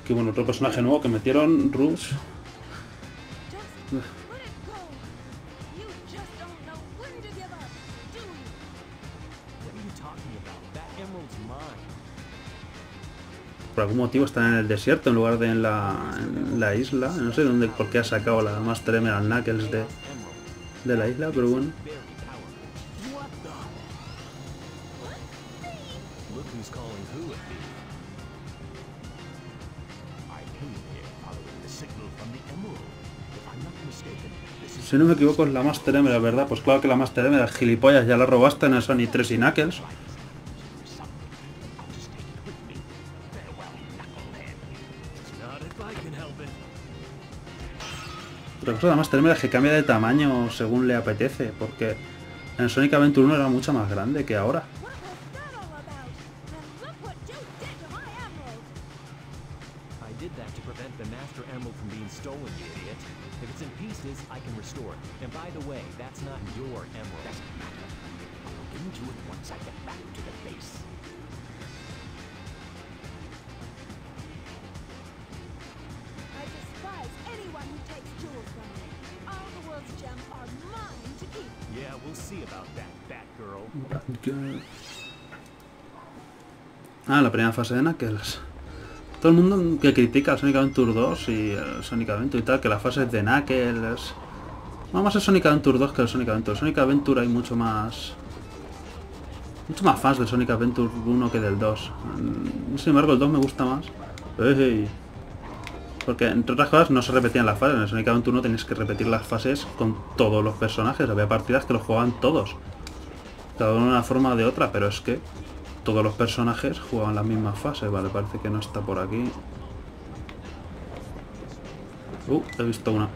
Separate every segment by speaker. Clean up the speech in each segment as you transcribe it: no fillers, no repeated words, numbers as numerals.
Speaker 1: Que bueno, otro personaje nuevo que metieron, Rush. Por algún motivo están en el desierto en lugar de en la isla. No sé dónde, por qué ha sacado la Master Emerald Knuckles de la isla, pero bueno. Si no me equivoco es la Master Emerald, ¿verdad? Pues claro que la Master Emerald, gilipollas, ya la robaste en el Sonic 3 y Knuckles. Otra cosa de la Master Emerald es que cambia de tamaño según le apetece, porque en Sonic Adventure 1 era mucho más grande que ahora. Ah, la primera fase de Knuckles. Todo el mundo que critica el Sonic Adventure 2 y el Sonic Adventure y tal, que las fases de Knuckles... No, más el Sonic Adventure 2 que el Sonic Adventure. El Sonic Adventure hay mucho más fans del Sonic Adventure 1 que del 2. Sin embargo, el 2 me gusta más. Porque, entre otras cosas, no se repetían las fases. En el Sonic Adventure 1 tenías que repetir las fases con todos los personajes. Había partidas que los jugaban todos. Cada uno de una forma o de otra, pero es que todos los personajes jugaban las mismas fases. Vale, parece que no está por aquí. He visto una.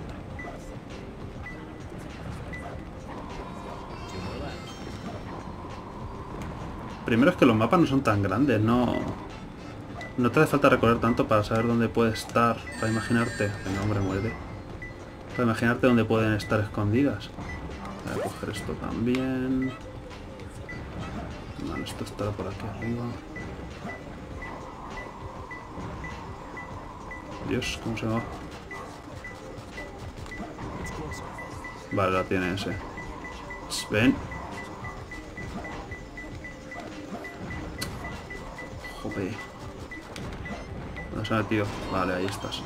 Speaker 1: Primero es que los mapas no son tan grandes, no te hace falta recorrer tanto para saber dónde puede estar, para imaginarte. Venga, hombre, muerde. Para imaginarte dónde pueden estar escondidas. Voy a coger esto también. Vale, esto estará por aquí arriba. Dios, ¿cómo se va? Vale, la tiene ese. Ven. Joder. ¿Dónde se ha metido? Vale, ahí estás.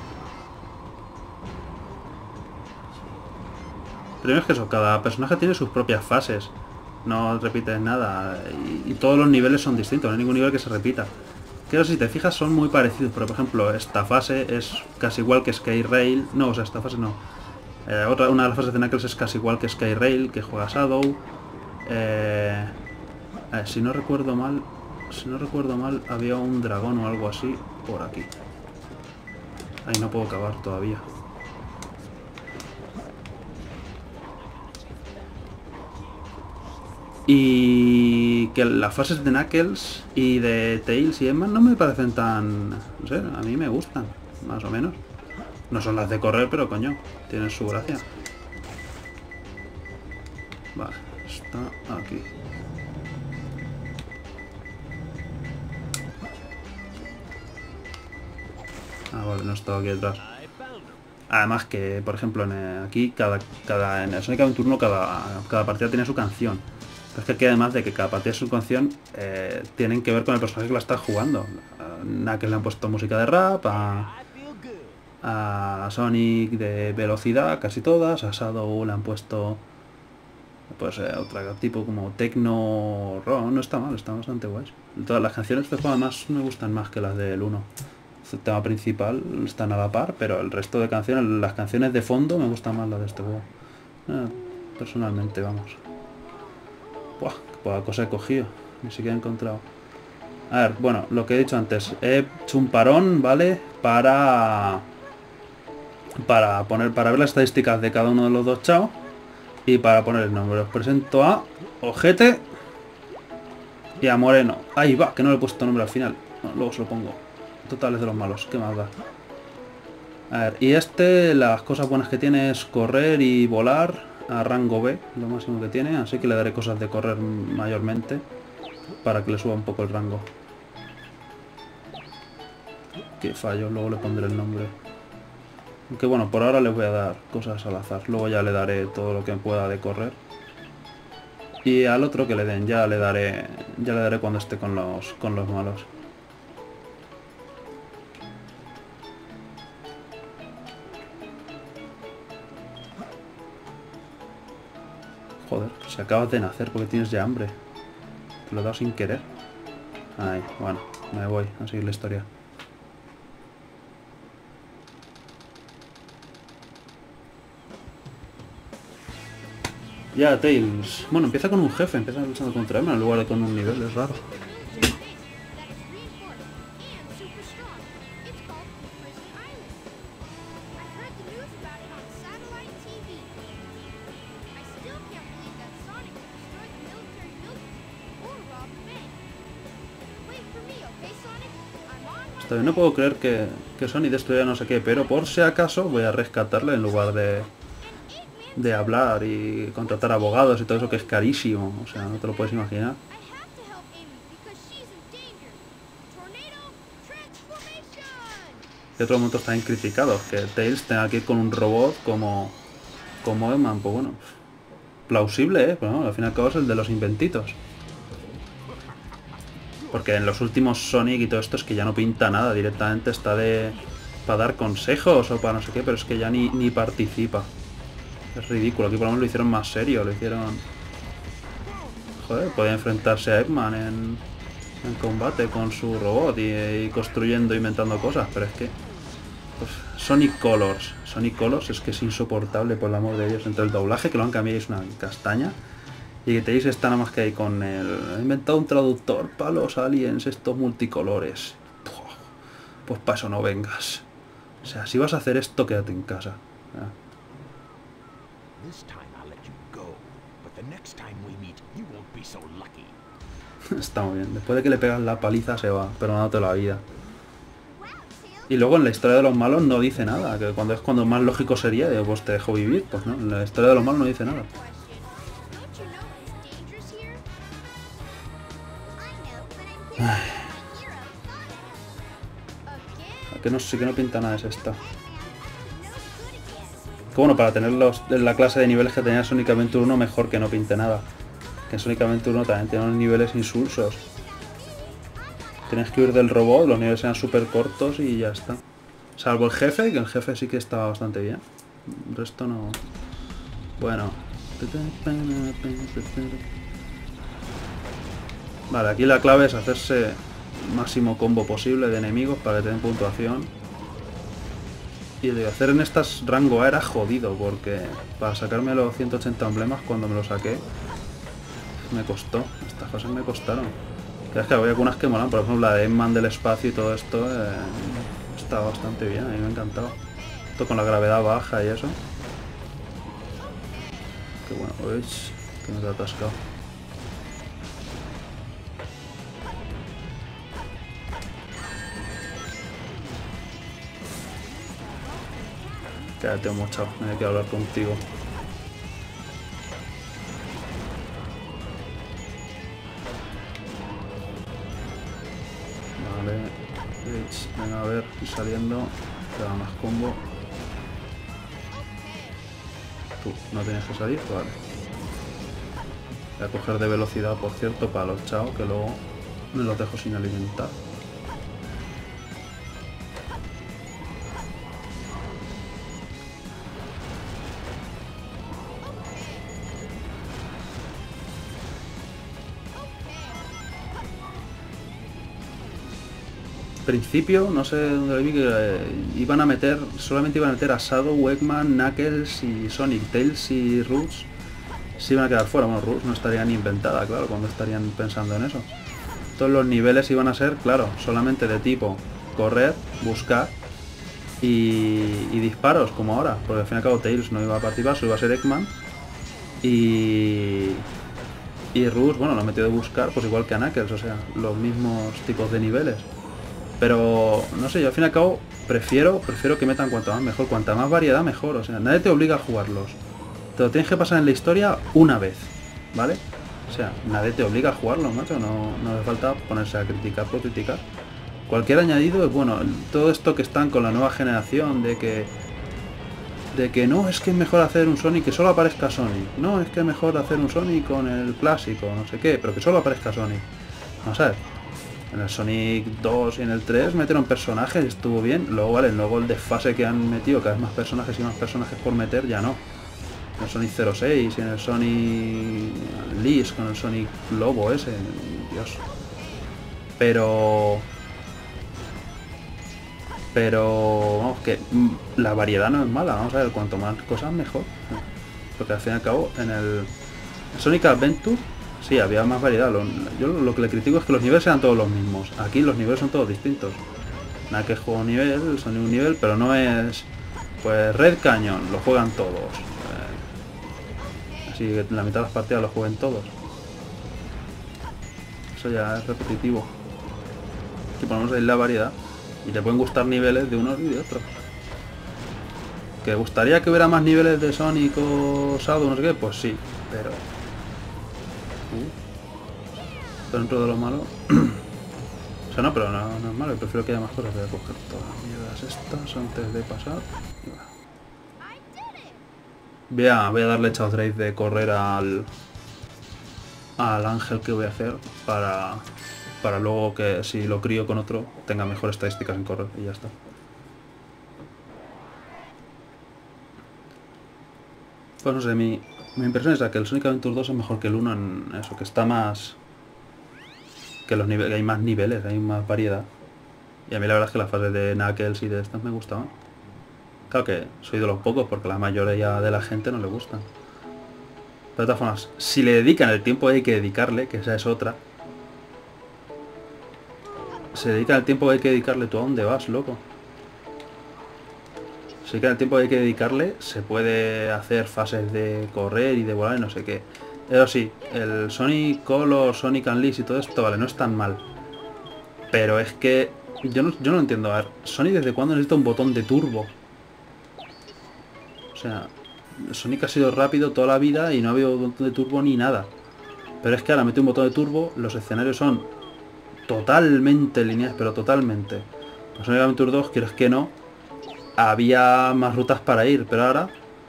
Speaker 1: Primero es que eso, cada personaje tiene sus propias fases. No repites nada. Y todos los niveles son distintos, no hay ningún nivel que se repita. Que si te fijas son muy parecidos, pero por ejemplo esta fase es casi igual que Skyrail. No, o sea, esta fase no. Una de las fases de Knuckles es casi igual que Skyrail, que juega Shadow. Si no recuerdo mal, había un dragón o algo así por aquí. Ahí no puedo cavar todavía. Y que las fases de Knuckles y de Tails y Emma no me parecen tan... No sé, a mí me gustan, más o menos. No son las de correr, pero coño, tienen su gracia. Vale, está aquí. Ah, vale, no estaba aquí detrás. Además que, por ejemplo, aquí en el Sonic Adventure 1 cada partida tiene su canción. Pero es que aquí, además de que cada partida es su canción, tienen que ver con el personaje que la está jugando. A Knuckles le han puesto música de rap, a Sonic de velocidad, casi todas. A Shadow le han puesto pues otra tipo como techno rock. No está mal, está bastante guay. Todas las canciones de este juego además me gustan más que las del 1. El tema principal están a la par, pero el resto de canciones, las canciones de fondo me gustan más las de este juego. Personalmente, vamos. Buah, qué poca cosa he cogido, ni siquiera he encontrado. A ver, bueno, lo que he dicho antes, he hecho un parón, ¿vale? Para ver las estadísticas de cada uno de los dos Chao y para poner el nombre. Os presento a Ojete y a Moreno. Ahí va, que no le he puesto nombre al final. Bueno, luego se lo pongo. Totales de los malos, qué más da. A ver, y las cosas buenas que tiene es correr y volar a rango B, lo máximo que tiene, así que le daré cosas de correr mayormente para que le suba un poco el rango. qué fallo, luego le pondré el nombre. Aunque bueno, por ahora les voy a dar cosas al azar. Luego ya le daré todo lo que pueda de correr. Y al otro que le den, ya le daré cuando esté con los malos. Joder, si acabas de nacer porque tienes ya hambre. Te lo he dado sin querer. Ay, bueno, me voy a seguir la historia. Ya, Tails. Bueno, empieza con un jefe, empieza luchando contra Eggman en lugar de con un nivel, es raro. Todavía no puedo creer que Sonic destruya no sé qué, pero por si acaso voy a rescatarle en lugar de hablar y contratar abogados y todo eso que es carísimo. O sea, no te lo puedes imaginar. Y otros momentos también criticados, que Tails tenga que ir con un robot como Eggman, pues bueno, plausible, ¿eh? Pero no, al fin y al cabo es el de los inventitos. Porque en los últimos Sonic y todo esto es que ya no pinta nada, directamente está para dar consejos o para no sé qué, pero es que ya ni participa. Es ridículo, aquí por lo menos lo hicieron más serio, lo hicieron... Joder, podía enfrentarse a Eggman en combate con su robot y construyendo, inventando cosas, pero es que... Pues, Sonic Colors es que es insoportable, por el amor de Dios. Entre el doblaje, que lo han cambiado, es una castaña. Y que tenéis está nada más que ahí con el... He inventado un traductor para los aliens, estos multicolores. Pues para eso no vengas. O sea, si vas a hacer esto, quédate en casa. Está muy bien. Después de que le pegas la paliza se va, perdonándote la vida. Y luego en la historia de los malos no dice nada. Que cuando más lógico sería, pues te dejo vivir. Pues no, en la historia de los malos no dice nada. Que no sé, que no pinta nada es esta. Que bueno, para tener la clase de niveles que tenía Sonic Adventure 1, mejor que no pinte nada. Que en Sonic Adventure 1 también tiene unos niveles insulsos. Tienes que huir del robot, los niveles eran súper cortos y ya está. Salvo el jefe, que el jefe sí que estaba bastante bien. El resto no... Bueno. Vale, aquí la clave es hacerse el máximo combo posible de enemigos para que te den puntuación. Y de hacer en estas rango A era jodido, porque para sacarme los 180 emblemas cuando me lo saqué, me costó. Estas cosas me costaron. Es que había algunas que molan, por ejemplo la de Eggman del espacio y todo esto, está bastante bien, a mí me ha encantado. Esto con la gravedad baja y eso. Qué bueno, uy, que me he atascado. Quédate mochado, me hay que hablar contigo. Vale, venga a ver, y saliendo, te da más combo. Tú, no tienes que salir, vale. Voy a coger de velocidad, por cierto, para los chao, que luego me los dejo sin alimentar. Principio, no sé dónde lo vi, que solamente iban a meter a Shadow, Eggman, Knuckles y Sonic. Tails y Rouge se iban a quedar fuera. Bueno, Rouge no estaría ni inventada, claro, cuando estarían pensando en eso. Todos los niveles iban a ser, claro, solamente de tipo correr, buscar y disparos, como ahora, porque al fin y al cabo Tails no iba a participar, solo iba a ser Eggman. Y Rouge, bueno, lo metió de buscar, pues igual que a Knuckles, o sea, los mismos tipos de niveles. Pero, no sé, yo al fin y al cabo prefiero que metan cuanto más mejor, cuanta más variedad mejor, o sea, nadie te obliga a jugarlos. Te lo tienes que pasar en la historia una vez, ¿vale? O sea, nadie te obliga a jugarlos, macho, no hace falta ponerse a criticar por criticar. Cualquier añadido es bueno. Todo esto que están con la nueva generación de que no, es que es mejor hacer un Sonic que solo aparezca Sonic. No, es que es mejor hacer un Sonic con el clásico, no sé qué, pero que solo aparezca Sonic. Vamos a ver. En el Sonic 2 y en el 3 metieron personajes, estuvo bien. Luego, vale, luego el desfase que han metido, cada vez más personajes y más personajes por meter, ya no. En el Sonic 06 y en el Sonic Liz, con el Sonic Lobo ese, Dios. Pero vamos, que la variedad no es mala, vamos a ver, cuanto más cosas mejor. Porque al fin y al cabo, en el Sonic Adventure, sí, había más variedad. Yo lo que le critico es que los niveles eran todos los mismos. Aquí los niveles son todos distintos. Nada que juego un nivel, son un nivel, pero no es... Pues Red Canyon, lo juegan todos. Así que la mitad de las partidas lo jueguen todos. Eso ya es repetitivo. Aquí ponemos ahí la variedad. Y te pueden gustar niveles de unos y de otros. ¿Que gustaría que hubiera más niveles de Sonic o Shadow, no sé qué? Pues sí, pero... dentro de lo malo... o sea, no, pero no es malo, prefiero que haya más cosas. Voy a coger todas las mierdas estas antes de pasar. Voy a darle chao drive de correr al ángel que voy a hacer para luego que si lo crío con otro tenga mejores estadísticas en correr y ya está. Pues no sé, mi impresión es que el Sonic Adventure 2 es mejor que el 1 en eso, que está más... que los niveles, hay más niveles, hay más variedad. Y a mí la verdad es que las fases de Knuckles y de estas me gustaban. Claro que soy de los pocos porque la mayoría de la gente no le gustan. De todas formas, si le dedican el tiempo que hay que dedicarle, que esa es otra. Se dedica el tiempo que hay que dedicarle, ¿tú a dónde vas, loco? Se dedica el tiempo que hay que dedicarle, se puede hacer fases de correr y de volar y no sé qué. Eso sí, el Sonic Color, Sonic Unleashed y todo esto, vale, no es tan mal. Pero es que yo no entiendo. A ver, Sonic ¿desde cuándo necesita un botón de turbo? O sea, Sonic ha sido rápido toda la vida y no ha habido botón de turbo ni nada. Pero es que ahora mete un botón de turbo, los escenarios son totalmente lineales, pero totalmente. En Sonic Adventure 2, quieres que no, había más rutas para ir, pero ahora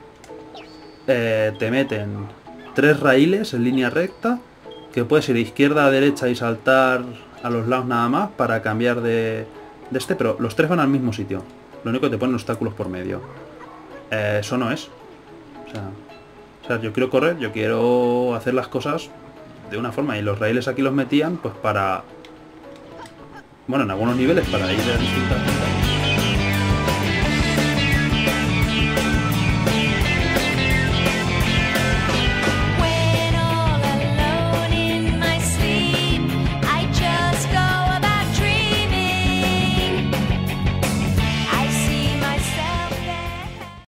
Speaker 1: te meten 3 raíles en línea recta, que puedes ir de izquierda a derecha y saltar a los lados nada más para cambiar de este, pero los 3 van al mismo sitio. Lo único que te ponen obstáculos por medio. Eso no es. O sea, yo quiero correr, yo quiero hacer las cosas de una forma, y los raíles aquí los metían pues para... bueno, en algunos niveles para ir a distintas rutas.